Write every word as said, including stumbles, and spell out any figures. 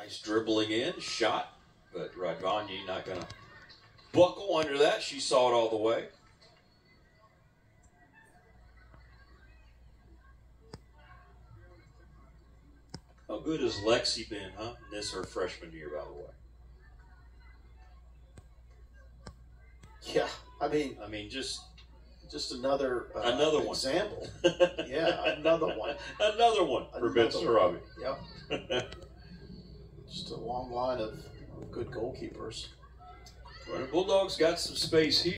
Nice dribbling in, shot, but Radvanyi not going to buckle under that. She saw it all the way. How good has Lexi been, huh? This her freshman year, by the way. Yeah, I mean, I mean, just just another uh, another one. example. Yeah, another one. Another one for Ben Sarabi. Yep. Just a long line of good goalkeepers. Well, the Bulldogs got some space here.